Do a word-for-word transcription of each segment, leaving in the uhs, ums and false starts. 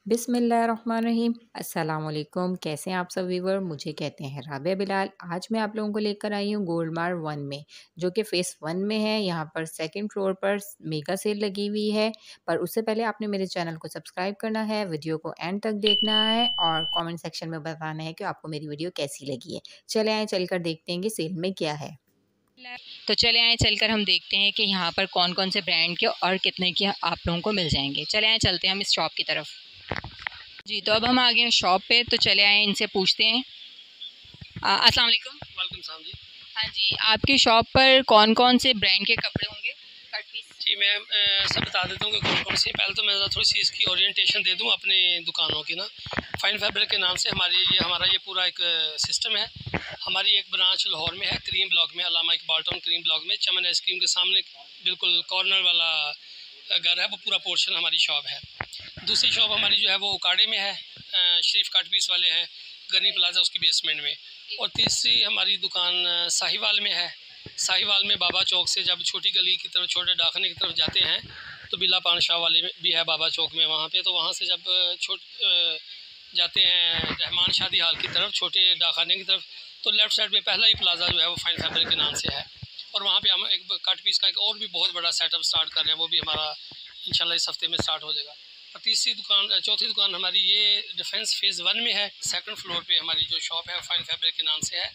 बिस्मिल्लाहिर्रहमानिर्रहीम। अस्सलामुअलैकुम। कैसे हैं आप सब व्यूअर? मुझे कहते हैं राबिया बिलाल। आज मैं आप लोगों को लेकर आई हूँ गोल्ड मार्ट वन में, जो कि फ़ेस वन में है। यहाँ पर सेकंड फ्लोर पर मेगा सेल लगी हुई है। पर उससे पहले आपने मेरे चैनल को सब्सक्राइब करना है, वीडियो को एंड तक देखना है और कमेंट सेक्शन में बताना है कि आपको मेरी वीडियो कैसी लगी है। चले आए चलकर देखते हैं कि सेल में क्या है। तो चले आए चलकर हम देखते हैं कि यहाँ पर कौन कौन से ब्रांड के और कितने के आप लोगों को मिल जाएंगे। चले आए चलते हैं हम इस शॉप की तरफ। जी, तो अब हम आ गए हैं शॉप पे, तो चले आए इनसे पूछते हैं। आ, अस्सलाम वालेकुम। वालेकुम सलाम जी। हाँ जी, आपकी शॉप पर कौन कौन से ब्रांड के कपड़े होंगे? Cut piece. जी मैं आ, सब बता देता हूँ कि कौन कौन सी। पहले तो मैं थोड़ी सी इसकी ओरिएंटेशन दे दूँ अपनी दुकानों की ना। फाइन फैब्रिक के नाम से हमारी ये हमारा ये पूरा एक सिस्टम है। हमारी एक ब्रांच लाहौर में है, क्रीम ब्लॉक में, Allama Iqbal town cream block में, चमन आइसक्रीम के सामने बिल्कुल कॉर्नर वाला घर है, वो पूरा पोर्शन हमारी शॉप है। दूसरी शॉप हमारी जो है वो उकाड़े में है, शरीफ कट पीस वाले हैं, गनी प्लाजा उसकी बेसमेंट में। और तीसरी हमारी दुकान साहिवाल में है। साहिवाल में बाबा चौक से जब छोटी गली की तरफ, छोटे डाकने की तरफ जाते हैं तो बिला पान शाह वाले में भी है बाबा चौक में, वहाँ पे। तो वहाँ से जब छोट जाते हैं रहमान शादी हाल की तरफ, छोटे डाकखाने की तरफ, तो लेफ़्ट साइड पे पहला ही प्लाजा जो है वो फाइन फैब्रिक के नाम से है। और वहाँ पे हम एक कट पीस का एक और भी बहुत बड़ा सेटअप स्टार्ट कर रहे हैं, वो भी हमारा इंशाल्लाह इस हफ्ते में स्टार्ट हो जाएगा। और तीसरी दुकान, चौथी दुकान हमारी ये डिफेंस फेज़ वन में है। सेकंड फ्लोर पे हमारी जो शॉप है फाइन फैब्रिक के नाम से है।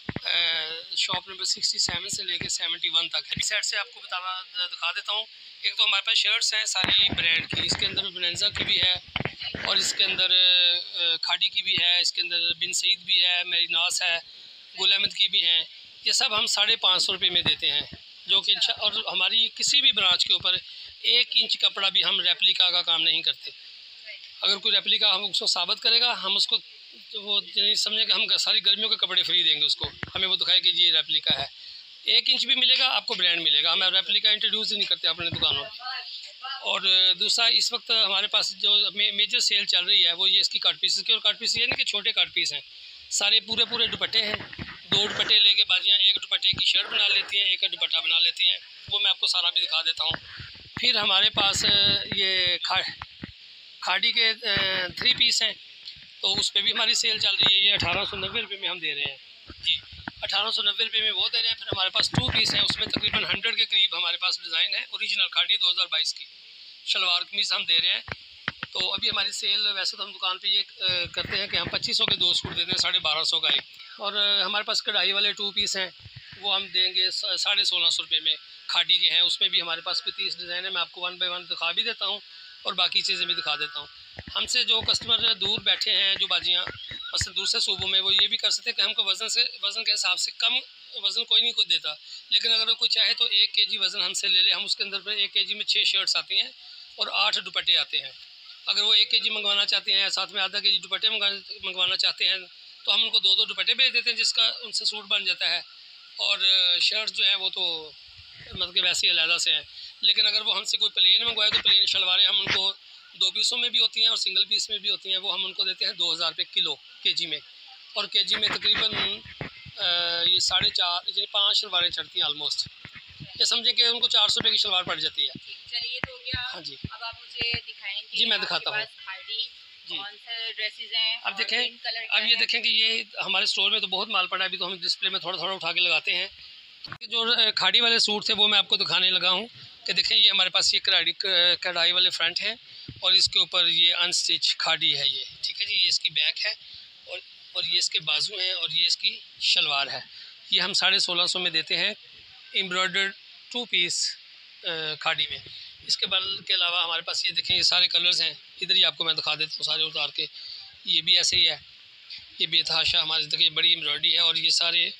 शॉप नंबर सिक्सटी सेवन से लेके सेवेंटी वन तक है। इस साइड से आपको बताना दिखा देता हूँ। एक तो हमारे पास शर्ट्स हैं सारी ब्रांड की, इसके अंदर बिनेंजा की भी है और इसके अंदर खाड़ी की भी है, इसके अंदर बिन सईद भी है, मेरीनास है, गुल अहमद की भी हैं। ये सब हम साढ़े पाँच सौ रुपये में देते हैं, जो कि और हमारी किसी भी ब्रांच के ऊपर एक इंच कपड़ा भी हम रेप्लिका का काम नहीं करते। अगर कोई रेप्लिका हम उसको साबित करेगा, हम उसको तो वो समझे कि हम सारी गर्मियों के कपड़े फ्री देंगे उसको, हमें वो दिखाए कि ये रेप्लिका है। एक इंच भी मिलेगा आपको, ब्रांड मिलेगा। हम रेप्लिका इंट्रोड्यूस ही नहीं करते अपने दुकानों में। और दूसरा, इस वक्त हमारे पास जो मे, मेजर सेल चल रही है वो ये इसकी कट पीस की। और कट पीस ये नहीं कि छोटे कट पीस हैं, सारे पूरे पूरे दुपट्टे हैं। दो दुपट्टे लेके बाजियाँ एक दुपट्टे की शर्ट बना लेती हैं, एक दुपट्टा बना लेती हैं। वो मैं आपको सारा भी दिखा देता हूँ। फिर हमारे पास ये खा खाड़ी के थ्री पीस हैं, तो उस पर भी हमारी सेल चल रही है। ये अठारह सौ नब्बे रुपये में हम दे रहे हैं जी, अठारह सौ नब्बे रुपये में वो दे रहे हैं। फिर हमारे पास टू पीस हैं, उसमें तकरीबन हंड्रेड के करीब हमारे पास डिज़ाइन है। ओरिजिनल खाड़ी दो हज़ार बाईस की शलवार कमीज़ हम दे रहे हैं। तो अभी हमारी सेल, वैसे तो हम दुकान पे ये करते हैं कि हम पच्चीस सौ के दो सूट देते हैं, साढ़े बारह सौ का एक। और हमारे पास कढ़ाई वाले टू पीस हैं, वो हम देंगे साढ़े सोलह सौ रुपये में। खाड़ी के हैं, उसमें भी हमारे पास कोई तीस डिज़ाइन है। मैं आपको वन बाई वन दिखा भी देता हूँ और बाकी चीज़ें भी दिखा देता हूँ। हमसे जो कस्टमर दूर बैठे हैं, जो बाजियाँ मतलब दूसरे सूबों में, वो ये भी कर सकते हैं कि हमको वज़न से वज़न के हिसाब से कम वज़न कोई नहीं कोई देता, लेकिन अगर कोई चाहे तो एक केजी वज़न हमसे ले ले। हम उसके अंदर पर एक केजी में छः शर्ट्स आती हैं और आठ दुपट्टे आते हैं। अगर वो एक केजी मंगवाना चाहते हैं, साथ में आधा केजी दुपट्टे मंगवाना चाहते हैं, तो हम उनको दो दो दुपट्टे भेज देते हैं, जिसका उनसे सूट बन जाता है। और शर्ट जो है वो तो मतलब कि वैसे ही अलहदा से हैं। लेकिन अगर वो हमसे कोई प्लेन मंगवाए तो प्लेन शलवारें हम उनको दो पीसों में भी होती हैं और सिंगल पीस में भी होती हैं, वो हम उनको देते हैं दो हज़ार रुपये किलो केजी में। और केजी में तकरीबन ये साढ़े चार यानी पाँच शलवारें चढ़ती हैं ऑलमोस्ट। ये समझें कि उनको चार सौ रुपये की शलवार पड़ जाती है। चलिए, तो गया। हाँ जी, अब आप मुझे दिखाएंगे। जी मैं दिखाता हूँ जी। कौन से ड्रेसेस हैं? अब देखें, अब ये देखें कि ये हमारे स्टोर में तो बहुत माल पड़ा है। अभी तो हम डिस्प्ले में थोड़ा थोड़ा उठा के लगाते हैं। जो खाड़ी वाले सूट थे वो मैं आपको दिखाने लगा हूँ कि देखें, ये हमारे पास ये कढ़ाई कढ़ाई वाले फ्रंट हैं और इसके ऊपर ये अनस्टिच खाड़ी है ये, ठीक है जी। ये इसकी बैक है और और ये इसके बाजू हैं और ये इसकी शलवार है। ये हम साढ़े सोलह सौ में देते हैं, एम्ब्रॉयडर्ड टू पीस खाड़ी में। इसके बाद के अलावा हमारे पास ये देखें, ये सारे कलर्स हैं। इधर ही आपको मैं दिखा देता हूँ सारे उतार के। ये भी ऐसे ही है, ये बेतहाशा हमारे देखिए बड़ी एम्ब्रॉयडरी है। और ये सारे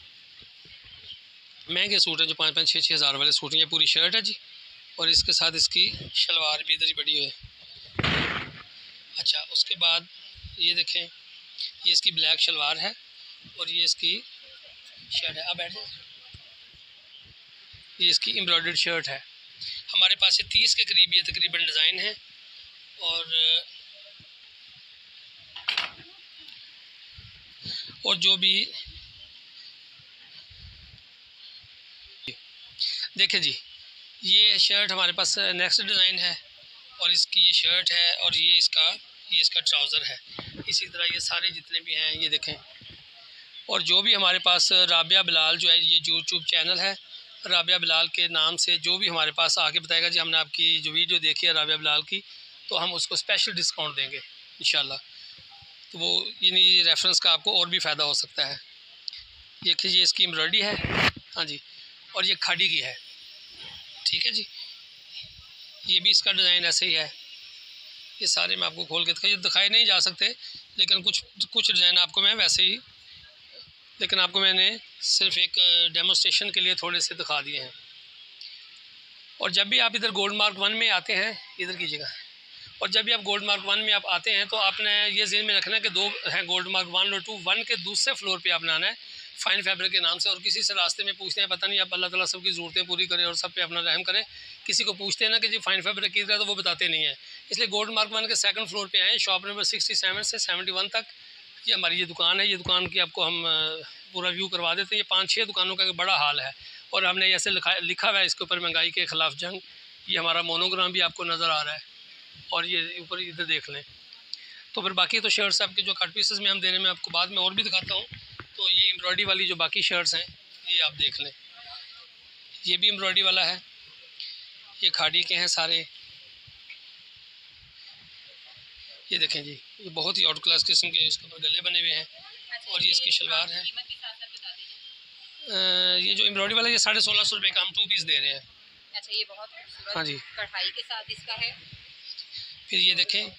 महंगे सूट हैं जो पाँच पाँच छः छः हज़ार वाले सूट हैं। ये पूरी शर्ट है जी, और इसके साथ इसकी शलवार भी इधर ही पड़ी है। अच्छा, उसके बाद ये देखें, ये इसकी ब्लैक शलवार है और ये इसकी शर्ट है। अब बैठ जाए, ये इसकी एम्ब्रॉयडर्ड शर्ट है। हमारे पास ये तीस के करीब ये तकरीबन डिज़ाइन है। और और जो भी देखें जी, ये शर्ट हमारे पास नेक्स्ट डिज़ाइन है और इसकी ये शर्ट है और ये इसका ये इसका ट्राउज़र है। इसी तरह ये सारे जितने भी हैं ये देखें। और जो भी हमारे पास राबिया बिलाल जो है, ये यूट्यूब चैनल है राबिया बिलाल के नाम से, जो भी हमारे पास आके बताएगा जी हमने आपकी जो वीडियो देखी है राबिया बिलाल की, तो हम उसको स्पेशल डिस्काउंट देंगे इंशाल्लाह। तो वो ये रेफरेंस का आपको और भी फ़ायदा हो सकता है। देखिए ये इसकी एम्ब्रॉयडरी है, हाँ जी, और ये खाड़ी की है, ठीक है जी। ये भी इसका डिज़ाइन ऐसे ही है। ये सारे मैं आपको खोल के दिखाई दिखाए नहीं जा सकते, लेकिन कुछ कुछ डिज़ाइन आपको मैं वैसे ही, लेकिन आपको मैंने सिर्फ एक डेमोस्ट्रेशन के लिए थोड़े से दिखा दिए हैं। और जब भी आप इधर गोल्ड मार्क वन में आते हैं, इधर कीजिएगा, और जब भी आप गोल्ड मार्क वन में आप आते हैं तो आपने ये ज़हन में रखना है कि दो हैं गोल्ड मार्क वन और टू। वन के दूसरे फ्लोर पे आपने आना है फ़ाइन फैब्रिक के नाम से। और किसी से रास्ते में पूछते हैं, पता नहीं, आप अल्लाह ताला सबकी ज़रूरतें पूरी करें और सब पे अपना रहम करें, किसी को पूछते हैं ना कि जी फ़ाइन फैब्रिक किधर है, तो वो बताते नहीं है। इसलिए गोल्ड मार्क वन के सेकंड फ्लोर पे आए, शॉप नंबर सिक्सटी सेवन से सेवेंटी वन तक ये हमारी ये दुकान है। ये दुकान की आपको हम पूरा व्यू करवा देते हैं। ये पाँच छः दुकानों का बड़ा हाल है, और हमने ऐसे लिखा लिखा हुआ है इसके ऊपर, महंगाई के ख़िलाफ़ जंग। ये हमारा मोनोग्राम भी आपको नज़र आ रहा है, और ये ऊपर इधर देख लें। तो फिर बाकी तो शर्ट्स आपके जो कट पीसेस में हम दे रहे हैं, मैं आपको बाद में और भी दिखाता हूँ। तो ये एम्ब्रॉयडरी वाली जो बाकी शर्ट्स हैं ये आप देख लें, ये भी एम्ब्रॉयडरी वाला है। ये खाड़ी के हैं सारे, ये देखें जी, ये बहुत ही आउट क्लास किस्म के इसके ऊपर गले बने हुए हैं। और ये इसकी शलवार है। ये जो एम्ब्रॉयडरी वाला ये साढ़े सोलह सौ रुपये का हम टू पीस दे रहे हैं। अच्छा, ये बहुत खूबसूरत, हाँ जी, कढ़ाई के साथ इसका है। फिर ये देखें,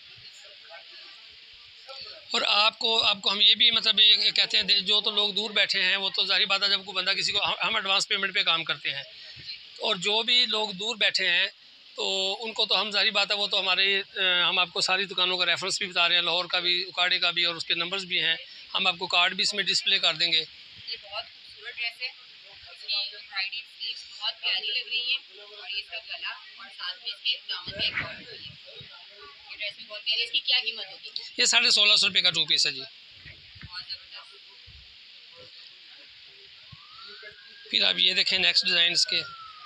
और आपको आपको हम ये भी मतलब ये कहते हैं, जो तो लोग दूर बैठे हैं वो तो जाहिर बात है, जब कोई बंदा किसी को, हम एडवांस पेमेंट पे काम करते हैं, और जो भी लोग दूर बैठे हैं तो उनको तो हम जाहिर बात है, वो तो हमारे हम आपको सारी दुकानों का रेफरेंस भी बता रहे हैं, लाहौर का भी, उकाड़े का भी, और उसके नंबर्स भी हैं। हम आपको कार्ड भी इसमें डिस्प्ले कर देंगे। ये बहुत खूबसूरत ड्रेस है, एम्ब्रॉयडरी स्लीव्स बहुत प्यारी लग रही है, और ये इसका गला और साथ में इसके दामन में बहुत प्यारी। इसकी क्या कीमत होगी? ये साढ़े सोलह सौ रुपये का टू पीस है जी। फिर आप ये देखें नेक्स्ट डिज़ाइन इसके,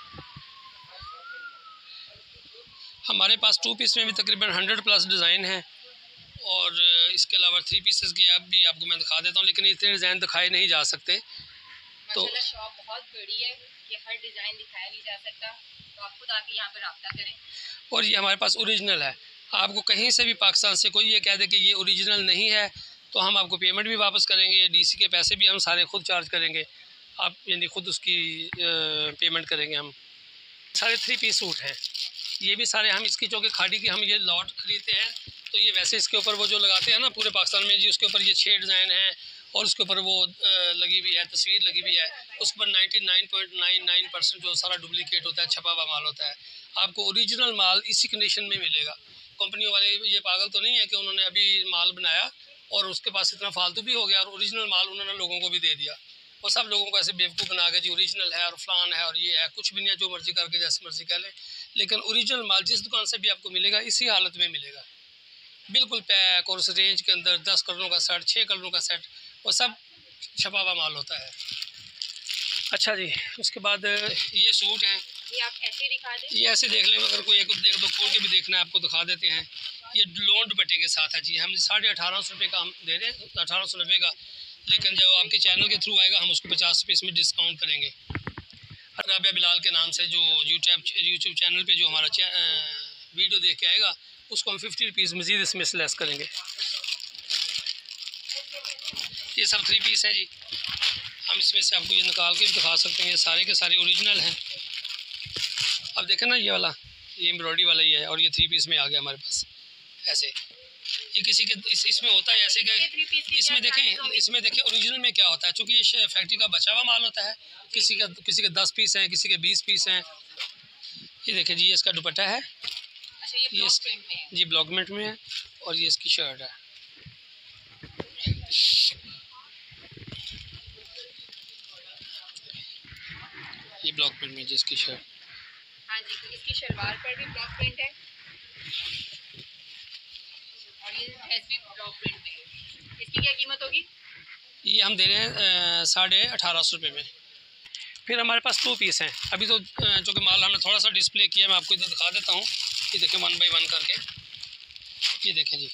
हमारे पास टू पीस में भी तकरीबन हंड्रेड प्लस डिज़ाइन है, और इसके अलावा थ्री पीसेस की आप भी आपको मैं दिखा देता हूँ, लेकिन इतने डिज़ाइन दिखाए नहीं जा सकते। तो शॉप बहुत बड़ी है कि हर डिज़ाइन दिखाया नहीं जा सकता, तो आप खुद आके यहाँ पर रब्ता करें। और ये हमारे पास ओरिजिनल है, आपको कहीं से भी पाकिस्तान से कोई ये कह दे कि ये ओरिजिनल नहीं है, तो हम आपको पेमेंट भी वापस करेंगे, डीसी के पैसे भी हम सारे खुद चार्ज करेंगे, आप यानी खुद उसकी पेमेंट करेंगे हम। सारे थ्री पीस सूट हैं, ये भी सारे हम इसकी चौके खाड़ी की हम ये लॉट खरीदते हैं, तो ये वैसे इसके ऊपर वो जो लगाते हैं ना पूरे पाकिस्तान में जी, उसके ऊपर ये छः डिज़ाइन है, और उसके ऊपर वो लगी हुई है, तस्वीर लगी हुई है, उस पर ninety nine point nine nine percent जो सारा डुप्लीकेट होता है, छपा हुआ माल होता है। आपको ओरिजिनल माल इसी कंडीशन में मिलेगा। कंपनियों वाले ये पागल तो नहीं है कि उन्होंने अभी माल बनाया और उसके पास इतना फालतू भी हो गया, और ओरिजिनल माल उन्होंने लोगों को भी दे दिया, और सब लोगों को ऐसे बेवकूफ़ बना के जी ओरिजिनल है और फलान है और ये है। कुछ भी नहीं है, जो मर्ज़ी करके जैसे मर्ज़ी कह लें, लेकिन ओरिजिनल माल जिस दुकान से भी आपको मिलेगा इसी हालत में मिलेगा, बिल्कुल पैक, और उस रेंज के अंदर दस कलरों का सेट, छः कलरों का सेट, वो सब छपा हुआ माल होता है। अच्छा जी, उसके बाद ये सूट हैं, ये आप ऐसे दिखा दें, ये ऐसे देख लें, अगर कोई एक एक दो खोल के भी देखना है आपको दिखा देते हैं। ये लोन दुपट्टे के साथ है जी, हम साढ़े अठारह सौ रुपये का हम दे रहे हैं, अठारह सौ नब्बे का, लेकिन जब आपके चैनल के थ्रू आएगा हम उसको पचास रुपये इसमें डिस्काउंट करेंगे। राबिया बिलाल के नाम से जो यूट्यूब यूट्यूब चैनल पे जो हमारा वीडियो देख के आएगा उसको हम फिफ्टी रुपीज़ मज़ीद इसमें से लेस करेंगे। ये सब थ्री पीस हैं जी, हम इसमें से आपको ये निकाल के भी दिखा सकते हैं, ये सारे के सारे ओरिजिनल हैं। अब देखें ना, ये वाला ये एम्ब्रॉयडरी वाला ही है, और ये थ्री पीस में आ गया हमारे पास ऐसे। ये किसी के इस, इसमें होता है ऐसे कि इसमें देखें इसमें देखें ओरिजिनल में क्या होता है, चूँकि ये फैक्ट्री का बचा हुआ माल होता है, किसी का किसी के दस पीस हैं, किसी के बीस पीस हैं। ये देखें जी, ये इसका दुपट्टा है, अच्छा, ये ये इसके जी ब्लॉक प्रिंट में है, और ये इसकी शर्ट है। ये ब्लॉक प्रिंट में जिसकी शर्ट, हाँ जी, इसकी शलवार पर भी ब्लॉक प्रिंट है, और ये ड्रेस भी ब्लॉक प्रिंट में है। इसकी क्या कीमत होगी? ये हम दे रहे हैं साढ़े अठारह सौ रुपये में। फिर हमारे पास टू पीस हैं, अभी तो जो कि माल हमने थोड़ा सा डिस्प्ले किया, मैं आपको इधर दिखा देता हूँ। ये देखें वन बाई वन करके, ये देखें जी,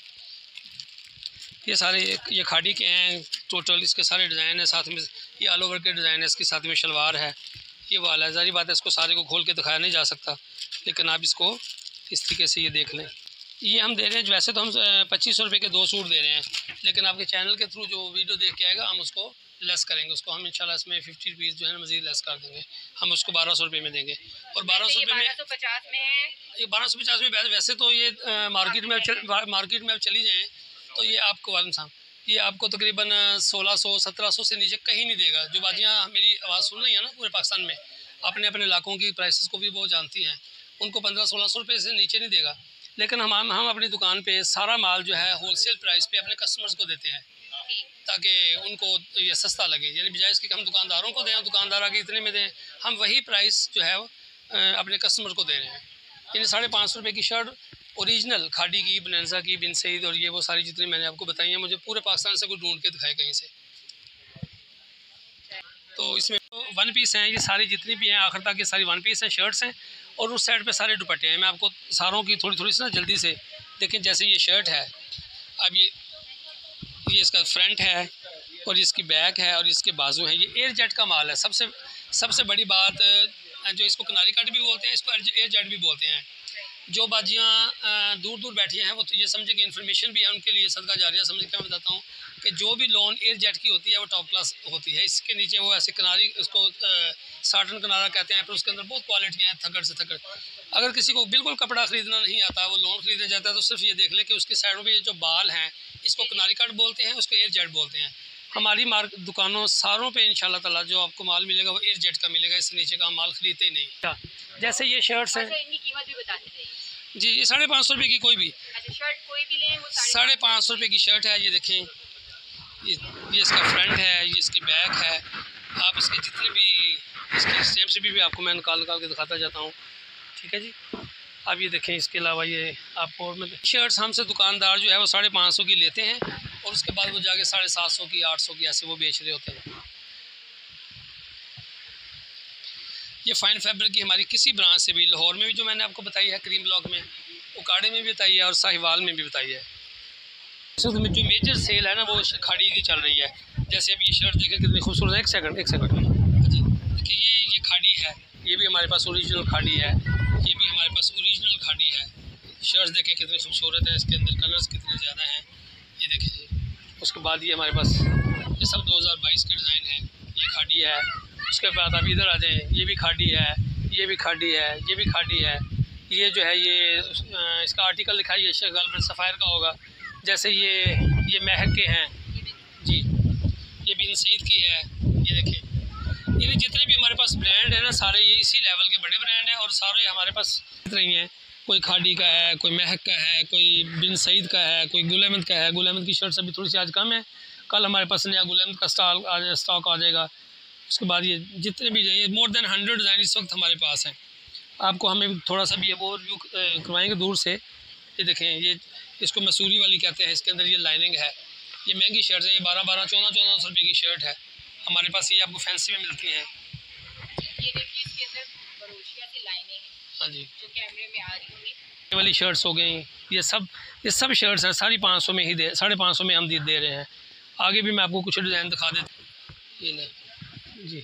ये सारे ये खाड़ी के हैं टोटल, इसके सारे डिज़ाइन है, साथ में ये ऑल ओवर के डिज़ाइन है, इसके साथ में शलवार है, ये वाला है। ज़ाहिर बात है इसको सारे को खोल के दिखाया नहीं जा सकता, लेकिन आप इसको इस तरीके से ये देख लें। ये हम दे रहे हैं, वैसे तो हम पच्चीस सौ रुपये के दो सूट दे रहे हैं, लेकिन आपके चैनल के थ्रू जो वीडियो देख के आएगा हम उसको लेस करेंगे, उसको हम इंशाल्लाह इसमें फिफ्टी रुपीज़ जो है ना मज़ीद लेस कर देंगे, हम उसको बारह सौ रुपये में देंगे। और बारह सौ रुपये में पचास में है, ये बारह सौ पचास में वैसे तो ये मार्केट में मार्केट में अब चली जाएँ तो ये आपको वालेकुम सलाम, ये आपको तकरीबन सोलह सौ सत्रह सौ से नीचे कहीं नहीं देगा। जो बाजियाँ मेरी आवाज़ सुन रही है ना पूरे पाकिस्तान में, अपने अपने इलाकों की प्राइसेस को भी वो जानती हैं, उनको पंद्रह सोलह सौ रुपये से नीचे नहीं देगा। लेकिन हम हम अपनी दुकान पे सारा माल जो है होलसेल प्राइस पे अपने कस्टमर्स को देते हैं, ताकि उनको ये सस्ता लगे, यानी बजाय इसके हम दुकानदारों को दें, दुकानदार आगे इतने में दें, हम वही प्राइस जो है अपने कस्टमर को दे रहे हैं। यानी साढ़े पाँच सौ रुपये की शर्ट ओरिजिनल खाड़ी की, बनैंजा की, बिन सईद और ये वो सारी जितनी मैंने आपको बताई हैं, मुझे पूरे पाकिस्तान से कोई ढूंढ के दिखाए कहीं से। तो इसमें तो वन पीस हैं, ये सारी जितनी भी हैं आखिर तक ये सारी वन पीस हैं, शर्ट्स हैं, और उस साइड पे सारे दुपट्टे हैं। मैं आपको सारों की थोड़ी थोड़ी सी ना जल्दी से देखें। जैसे ये शर्ट है, अब ये ये इसका फ्रंट है और इसकी बैक है और इसके बाजू हैं, ये एयर जेट का माल है। सबसे सबसे बड़ी बात जो इसको किनारी कट भी बोलते हैं, इसको एयर जेट भी बोलते हैं। जो बाजियाँ दूर दूर बैठी हैं वो तो ये समझे कि इन्फॉर्मेशन भी है उनके लिए, सदका जारिया समझ के मैं बताता हूँ कि जो भी लोन एयर जेट की होती है वो टॉप क्लास होती है। इसके नीचे वो ऐसे किनारी, उसको साटन किनारा कहते हैं, फिर उसके अंदर बहुत क्वालिटियाँ हैं थकड़ से थकड़। अगर किसी को बिल्कुल कपड़ा ख़रीदना नहीं आता, वो लोन ख़रीदना चाहता है, तो सिर्फ ये देख ले कि उसकी साइडों पर जो बाल हैं इसको किनारी कट बोलते हैं, उसको एयर जेट बोलते हैं। हमारी मार्क दुकानों सारों पे इंशाल्लाह ताला जो आपको माल मिलेगा वो एयर जेट का मिलेगा, इससे नीचे का माल खरीदते ही नहीं। जैसे ये शर्ट्स हैं, इनकी कीमत भी बताते जाइए जी। ये साढ़े पाँच सौ रुपये की कोई भी अच्छा शर्ट कोई भी लें वो साढ़े पाँच सौ रुपये की शर्ट है। ये देखें, ये ये इसका फ्रंट है, ये इसकी बैक है। आप इसके जितने भी इसके स्टेप से भी, भी आपको मैं निकाल निकाल के दिखाता जाता हूँ, ठीक है जी। अब ये देखें, इसके अलावा ये आपको में शर्ट्स हमसे दुकानदार जो है वो साढ़े पाँच सौ की लेते हैं, और उसके बाद वो जाके साढ़े सात सौ की, आठ सौ की ऐसे वो बेच रहे होते हैं। ये फ़ाइन फैब्रिक की हमारी किसी ब्रांच से भी, लाहौर में भी जो मैंने आपको बताई है, क्रीम ब्लॉक में, उकाड़े में भी बताई है, और साहिवाल में भी बताई है। जो मेजर सेल है ना वो खाड़ी की चल रही है। जैसे अब ये शर्ट देखें कितनी खूबसूरत है। एक सेकंड एक सेकंड जी, देखिए ये ये खाड़ी है, ये भी हमारे पास ओरिजिनल खाड़ी है, ये भी हमारे पास ओरिजिनल खाड़ी है। शर्ट्स देखें कितनी खूबसूरत है, इसके अंदर कलर्स कितने ज़्यादा हैं, ये देखें जी। उसके बाद ये हमारे पास ये सब दो हज़ार बाईस के डिज़ाइन है, ये खाड़ी है। उसके बाद आप इधर आ जाएँ, ये भी खाड़ी है, ये भी खाड़ी है, ये भी खाड़ी है। ये जो है ये इसका आर्टिकल लिखा है, ये गालिबन सफ़ायर का होगा। जैसे ये ये महक के हैं जी, ये बिन सईद की है, ये देखें। ये जितने भी हमारे पास ब्रांड है ना सारे ये इसी लेवल के बड़े ब्रांड हैं, और सारे हमारे पास रही हैं। कोई खाड़ी का है, कोई महक का है, कोई बिन सईद का है, कोई गुल अहमद का है। गुल अहमद की शर्ट अभी थोड़ी सी आज कम है, कल हमारे पास नया गुल अहमद का स्टॉक आ स्टॉक आ जाएगा। उसके बाद ये जितने भी ये मोर देन हंड्रेड डिज़ाइन इस वक्त हमारे पास हैं। आपको हमें थोड़ा सा भी वो व्यू करवाएंगे दूर से। ये देखें, ये इसको मसूरी वाली कहते हैं, इसके अंदर ये लाइनिंग है। ये महंगी शर्ट है, ये बारह बारह चौदह चौदह सौ रुपये की शर्ट है हमारे पास। ये आपको फैंसी में मिलती हैं। ये देखिए इसके अंदर बरोशिया की लाइनें हैं, हाँ जी, जो कैमरे में आ रही होंगी। ये वाली शर्ट्स हो गई, ये सब ये सब शर्ट्स हैं साढ़े पाँच सौ में ही दे साढ़े पाँच सौ में हम दे रहे हैं। आगे भी मैं आपको कुछ डिज़ाइन दिखा देता ये ना जी।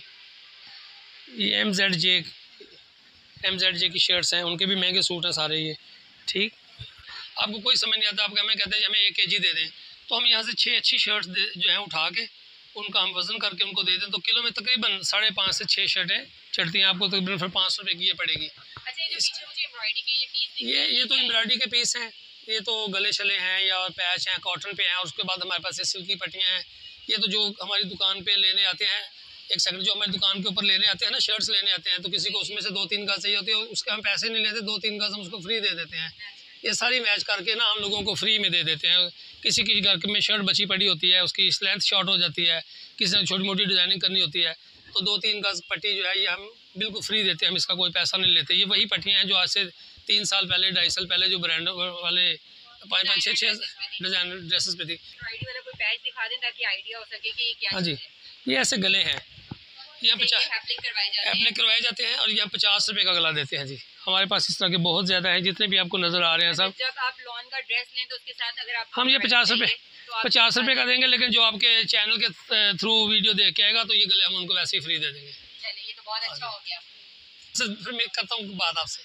ये M Z J M Z J की शर्ट्स हैं, उनके भी महंगे सूट हैं सारे ये, ठीक। आपको कोई समझ नहीं आता, आप हमें कहते हैं हमें एक के जी दे दें, तो हम यहाँ से छः अच्छी शर्ट्स जो हैं उठा के उनका हम वज़न करके उनको दे दें, तो किलो में तकरीबन साढ़े पाँच से छः शर्टें चढ़ती हैं। आपको तकरीबन फिर पाँच सौ रुपये की ये पड़ेगी। अच्छा, ये पीछे मुझे एम्ब्रॉयडरी के ये पीस ये ये तो एम्ब्रॉयडरी के पीस हैं, ये तो गले शले हैं या पैच हैं, कॉटन पे हैं। और उसके बाद हमारे पास ये सिल्की पट्टियाँ हैं। ये तो जो हमारी दुकान पे लेने आते हैं, एक सेकंड, जो हमारी दुकान के ऊपर लेने आते हैं ना, शर्ट्स लेने आते हैं, तो किसी को उसमें से दो तीन गज चाहिए होती है, उसके हम पैसे नहीं लेते, दो तीन गज हम उसको फ्री दे देते हैं। ये सारी मैच करके ना हम लोगों को फ्री में दे देते हैं। किसी की घर में शर्ट बची पड़ी होती है, उसकी लेंथ शॉर्ट हो जाती है, किसी ने छोटी मोटी डिज़ाइनिंग करनी होती है, तो दो तीन गज पट्टी जो है ये हम बिल्कुल फ्री देते हैं, हम इसका कोई पैसा नहीं लेते। ये वही पट्टियाँ हैं जो आज से तीन साल पहले ढाई साल पहले जो ब्रांड वाले पाँच पाँच छः छः डिज़ाइन ड्रेसेस पे थी। वाला कोई पैच दिखा दें ताकि आइडिया हो सके कि क्या। हाँ जी, ये ऐसे गले हैं, यहाँ पचास एप्लिक करवाए जाते हैं और यहाँ पचास रुपये का गला देते हैं जी। हमारे पास इस तरह के बहुत ज़्यादा हैं, जितने भी आपको नज़र आ रहे हैं सब। जब आप लॉन का ड्रेस लें तो उसके साथ अगर आप हम ये पचास रुपये पचास रुपये का देंगे, लेकिन जो आपके चैनल के थ्रू वीडियो देख के आएगा तो ये गले हम उनको वैसे ही फ्री दे देंगे। चलिए, ये तो बहुत अच्छा हो गया। फिर मैं करता हूँ बात आपसे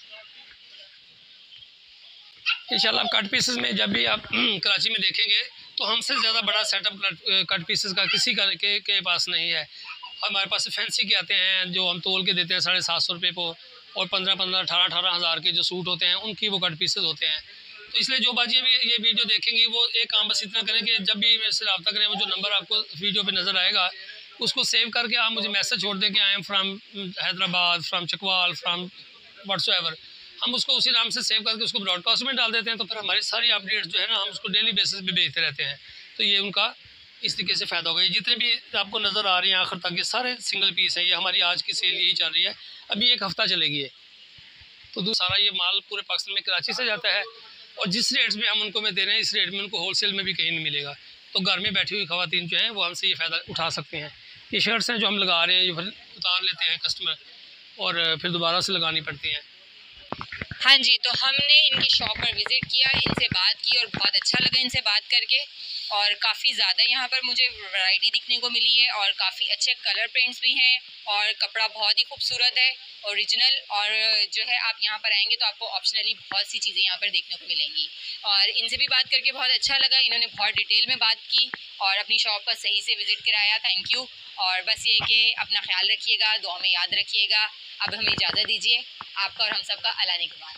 इंशाल्लाह। कट पीसेस में जब भी आप कराची में देखेंगे तो हमसे ज़्यादा बड़ा सेटअप कट पीसेस का किसी का के, के पास नहीं है। हमारे पास फैंसी के आते हैं जो हम तोल के देते हैं साढ़े सात सौ रुपये को, और पंद्रह पंद्रह अठारह अठारह हज़ार के जो सूट होते हैं उनकी वो कट पीसेस होते हैं। तो इसलिए जो बाजी भी ये वीडियो देखेंगी वो एक काम बस इतना करें कि जब भी मेरे से रब्ता करें, वो जो नंबर आपको वीडियो पे नज़र आएगा उसको सेव करके आप मुझे मैसेज छोड़ दें कि I am from Hyderabad, from Chakwal, from whatsoever. हम उसको उसी नाम से सेव करके उसको ब्रॉडकास्ट में डाल देते हैं, तो फिर हमारी सारी अपडेट्स जो है ना हम उसको डेली बेसिस पे भेजते रहते हैं। तो ये उनका इस तरीके से फ़ायदा होगा। ये जितने भी आपको नज़र आ रही हैं आखिर तक, ये सारे सिंगल पीस हैं। ये हमारी आज की सेल यही चल रही है, अभी एक हफ़्ता चलेगी है। तो सारा ये माल पूरे पाकिस्तान में कराची से जाता है, और जिस रेट्स में हम उनको में दे रहे हैं इस रेट में उनको होलसेल में भी कहीं नहीं मिलेगा। तो घर में बैठी हुई ख़वातीन जो हैं वो हमसे ये फ़ायदा उठा सकते हैं। ये शर्ट्स हैं जो हम लगा रहे हैं, ये फिर उतार लेते हैं कस्टमर और फिर दोबारा से लगानी पड़ती हैं। हाँ जी, तो हमने इनकी शॉप पर विज़िट किया, इनसे बात की और बहुत अच्छा लगा इनसे बात करके। और काफ़ी ज़्यादा यहाँ पर मुझे वैरायटी दिखने को मिली है और काफ़ी अच्छे कलर प्रिंट्स भी हैं और कपड़ा बहुत ही खूबसूरत है, ओरिजिनल। और जो है आप यहाँ पर आएंगे तो आपको ऑप्शनली बहुत सी चीज़ें यहाँ पर देखने को मिलेंगी। और इनसे भी बात करके बहुत अच्छा लगा, इन्होंने बहुत डिटेल में बात की और अपनी शॉप पर सही से विज़िट कराया। Thank you. और बस ये कि अपना ख्याल रखिएगा, दुआ में याद रखिएगा। अब हमें इजाज़त दीजिए। आपका और हम सब का अल्लाह निगहबान।